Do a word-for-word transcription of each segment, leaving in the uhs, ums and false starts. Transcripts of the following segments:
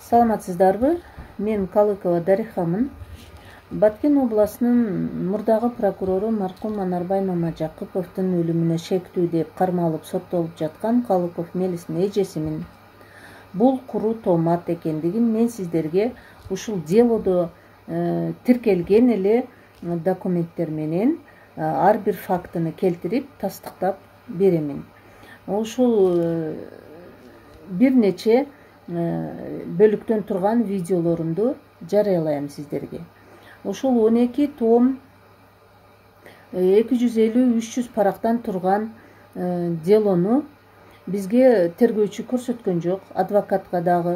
Саламатсыздарбы? Мен Калыкова Дарихамын. Баткен областынын мурдагы прокурору маркум Анарбай Мамажакыповдун өлүмүнө шектүү деп кармалып соттолуп жаткан Калыков Мелистин эжесимин. Бул куру тоомат экендигин мен сиздерге ушул делодо э, тиркелген эле документтер менен э, ар бир фактыны келтирип тастыктап беремин. Ушул э, бир нече бөлүктөн турган видеолорумду жарыялайм сиздерге. Ошол он эки том эки жүз элүү үч жүз парактан турган делону бизге тергөөчү көрсөткөн жок. Адвокатка дагы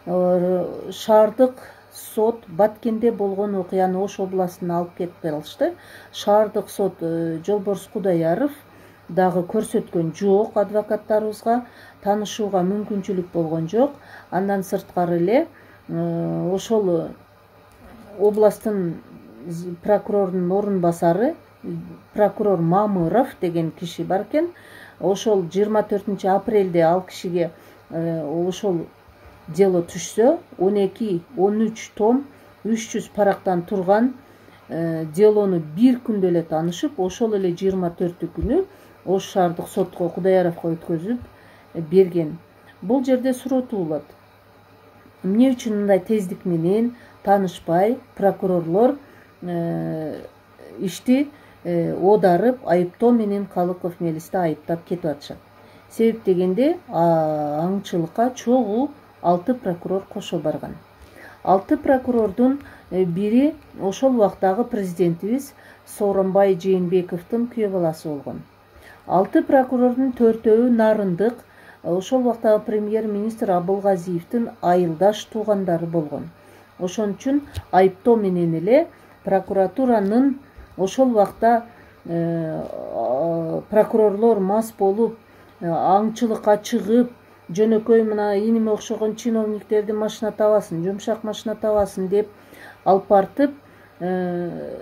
шаардык сот Баткенде болгон окуяны Ош областына алып кетип калышты. Шаардык сот Жолборс Кудаяров дагы көрсөткөн жок, адвокаттарыбызга таанышууга мүмкүнчүлүк болгон жок. Андан сырткары эле ошол областтын прокурорунун орун басары прокурор Мамыров деген киши бар экен. Ошол жыйырма төртүнчү апрелде ал кишиге ошол дело түшсө, он эки он үч том үч жүз парактан турган делону бир күндө эле таанышып, ошол эле жыйырма төртү күнү Ош шаардык сотко Кудаяровго өткөзүп берген. Бул жерде суроо туулат. Эмне үчүн мындай тездик менен таанышпай прокурорлор э, ишти э, оодарып, айыптоо менен Калыков Мелисти айыптап кетип атышат? Себеп дегенде аңчылыкка чогуу алты прокурор кошо барган. Алты прокурордун бири ошол убактагы президентибиз Сооронбай Жээнбековдун күйөө баласы болгон. Алты прокурордун төртөөү нарындык, ошол убактагы премьер-министр Абылгазиевдин айылдаш туугандары болгон. Ошон үчүн айыптоо менен эле прокуратуранын ошол убакта э, прокурорлор мас болуп, аңчылыкка чыгып, жөнөкөй мына иниме окшогон чиновниктерди машина табасын, жумшак машина табасын деп алып бартып, э,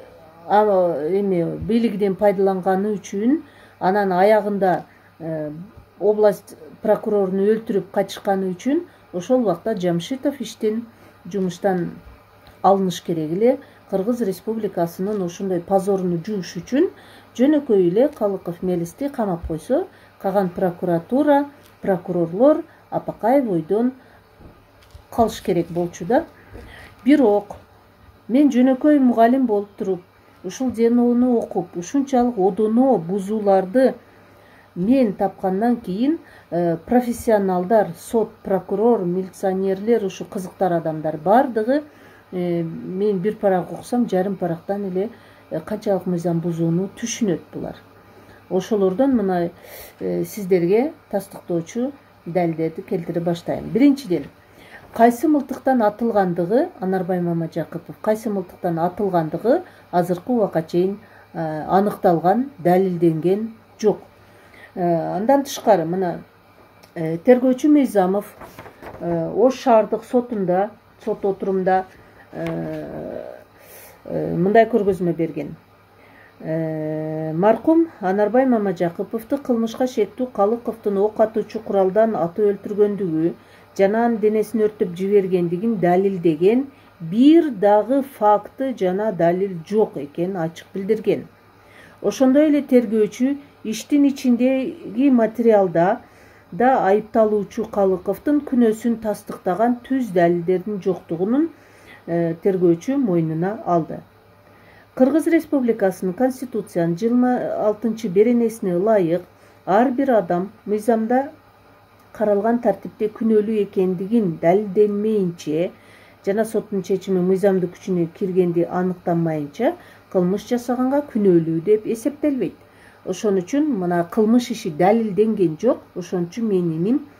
эме бийлигинен пайдаланганы үчүн, анан аягында э, область прокурорун өлтүрүп качышканы үчүн ошол убакта Жамшитов иштен жумуштан алыныш керек эле. Кыргыз Республикасынын ошондой позоруну жууш үчүн жөнөкөй эле Калыков Мелисти камап койсо, калган прокуратура, прокурорлор апакай бойдон калыш керек болчу да. Бирок мен жөнөкөй мугалим болуп туруп, ушул делону окуп, ушунчалык одоно бузууларды мен тапкандан кийин э, профессионалдар, сот, прокурор, милиционерлер, ушу кызыктар адамдар бардыгы э, мен бир парак окусам, жарым парактан эле э, канчалык мыйзам бузууну түшүнөт булар. Ошолордон мына э, сиздерге тастыктоочу далилдерди келтире баштайм. Биринчиден, кайсы мылтыктан атылгандыгы, Анарбай Мамажакыпов кайсы мылтыктан атылгандыгы азыркы убакка чейин э, аныкталган, далилденген жок. Андан тышкары мына тергөөчү Мыйзамов Ош шаардык сотунда, сот отурумда мындай көргөзмө берген. Маркум Анарбай Мамажакыповду кылмышка шектүү Калыковдун ок атуучу куралдан атып өлтүргөндүгү жана анын денесин өртөп жибергендигин далилдеген бир дагы факты жана далил жок экенин ачык билдирген. Ошондой эле тергөөчү иштин ичиндеги материалда да айыпталуучу Калыковдун күнөөсүн тастыктаган түз далилдердин жоктугунун э, тергөөчү мойнуна алды. Кыргыз Республикасынын Конституциянын жыйырма алтынчы беренесине ылайык ар бир адам мыйзамда каралган тартипте күнөөлүү экендигин далилденмейинче жана соттун чечими мыйзамдык күчүнө киргенди аныктанмайынча кылмыш жасаганга күнөөлүү деп эсептелбейт. Ошон үчүн мына кылмыш иши далилденген жок. Ошон үчүн менин